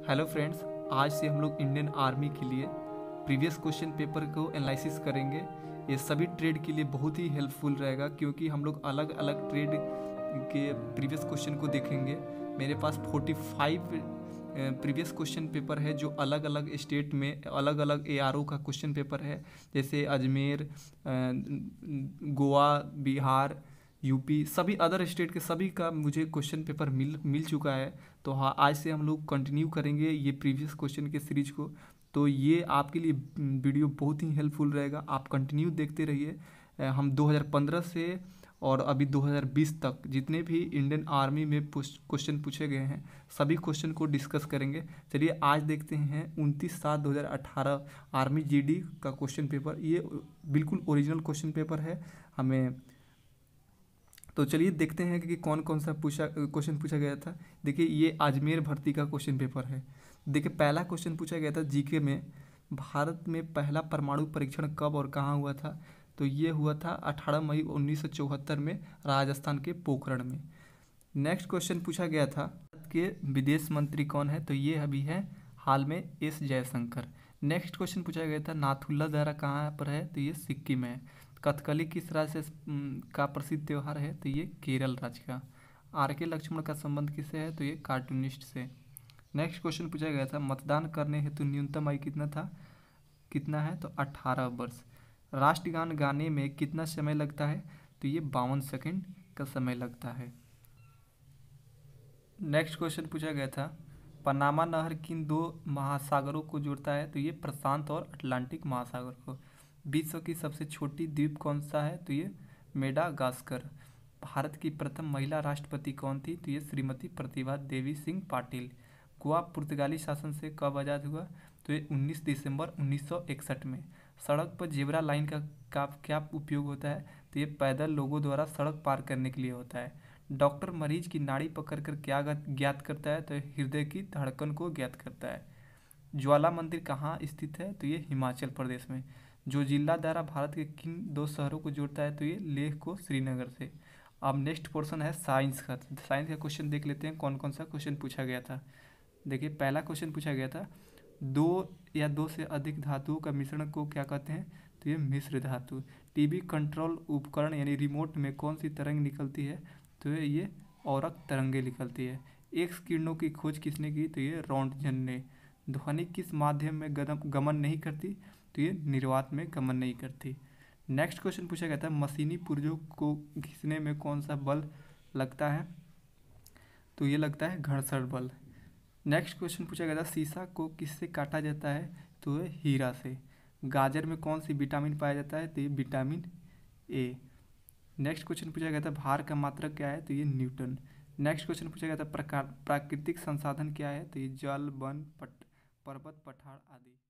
Hello friends, आज से हम लोग इंडियन आर्मी के लिए प्रीवियस क्वेश्चन पेपर को एनालिसिस करेंगे। ये सभी ट्रेड के लिए बहुत ही हेल्पफुल रहेगा क्योंकि हम लोग अलग अलग ट्रेड के प्रीवियस क्वेश्चन को देखेंगे। मेरे पास 45 प्रीवियस क्वेश्चन पेपर है जो अलग अलग स्टेट में अलग अलग एआरओ का क्वेश्चन पेपर है, जैसे अजमेर, गोवा, बिहार, यूपी, सभी अदर स्टेट के सभी का मुझे क्वेश्चन पेपर मिल चुका है। तो हाँ, आज से हम लोग कंटिन्यू करेंगे ये प्रीवियस क्वेश्चन के सीरीज को। तो ये आपके लिए वीडियो बहुत ही हेल्पफुल रहेगा, आप कंटिन्यू देखते रहिए। हम 2015 से और अभी 2020 तक जितने भी इंडियन आर्मी में क्वेश्चन पूछे गए हैं सभी क्वेश्चन को डिस्कस करेंगे। चलिए आज देखते हैं 29/7/2018 आर्मी जीडी का क्वेश्चन पेपर। ये बिल्कुल ओरिजिनल क्वेश्चन पेपर है हमें। तो चलिए देखते हैं कि कौन कौन सा क्वेश्चन पूछा गया था। देखिए, ये अजमेर भर्ती का क्वेश्चन पेपर है। देखिए, पहला क्वेश्चन पूछा गया था जीके में, भारत में पहला परमाणु परीक्षण कब और कहाँ हुआ था। तो ये हुआ था 18 मई 1974 में राजस्थान के पोखरण में। नेक्स्ट क्वेश्चन पूछा गया था भारत के विदेश मंत्री कौन है। तो ये अभी है हाल में एस जयशंकर। नेक्स्ट क्वेश्चन पूछा गया था नाथुला दर्रा कहाँ पर है। तो ये सिक्किम है। कथकली किस राज्य से का प्रसिद्ध त्यौहार है। तो ये केरल राज्य का। आर के लक्ष्मण का संबंध किससे है। तो ये कार्टूनिस्ट से। नेक्स्ट क्वेश्चन पूछा गया था मतदान करने हेतु न्यूनतम आयु कितना है। तो 18 वर्ष। राष्ट्रगान गाने में कितना समय लगता है। तो ये 52 सेकंड का समय लगता है। नेक्स्ट क्वेश्चन पूछा गया था पनामा नहर किन दो महासागरों को जोड़ता है। तो ये प्रशांत और अटलांटिक महासागर को। विश्व की सबसे छोटी द्वीप कौन सा है। तो ये मेडागास्कर। भारत की प्रथम महिला राष्ट्रपति कौन थी। तो ये श्रीमती प्रतिभा देवी सिंह पाटिल। गोवा पुर्तगाली शासन से कब आज़ाद हुआ। तो ये 19 दिसंबर 1961 में। सड़क पर जेब्रा लाइन का क्या उपयोग होता है। तो ये पैदल लोगों द्वारा सड़क पार करने के लिए होता है। डॉक्टर मरीज की नाड़ी पकड़कर क्या ज्ञात करता है। तो हृदय की धड़कन को ज्ञात करता है। ज्वाला मंदिर कहाँ स्थित है। तो ये हिमाचल प्रदेश में। जो जिला दायरा भारत के किन दो शहरों को जोड़ता है। तो ये लेह को श्रीनगर से। अब नेक्स्ट पोर्शन है साइंस का। साइंस का क्वेश्चन देख लेते हैं कौन कौन सा क्वेश्चन पूछा गया था। देखिए, पहला क्वेश्चन पूछा गया था दो या दो से अधिक धातुओं का मिश्रण को क्या कहते हैं। तो ये मिश्र धातु। टीवी कंट्रोल उपकरण यानी रिमोट में कौन सी तरंग निकलती है। तो ये औरक तरंगे निकलती है। एक्स किरणों की खोज किसने की। तो ये रॉन्टजन ने। ध्वनि किस माध्यम में गमन नहीं करती। तो ये निर्वात में गमन नहीं करती। नेक्स्ट क्वेश्चन पूछा गया था मशीनी पुर्जों को घिसने में कौन सा बल लगता है। तो ये लगता है घर्षण बल। नेक्स्ट क्वेश्चन पूछा गया था शीशा को किससे काटा जाता है। तो ये हीरा से। गाजर में कौन सी विटामिन पाया जाता है। तो ये विटामिन ए। नेक्स्ट क्वेश्चन पूछा गया था भार का मात्रक क्या है। तो ये न्यूटन। नेक्स्ट क्वेश्चन पूछा गया था प्राकृतिक संसाधन क्या है। तो ये जल, वन, पर्वत, पठार आदि।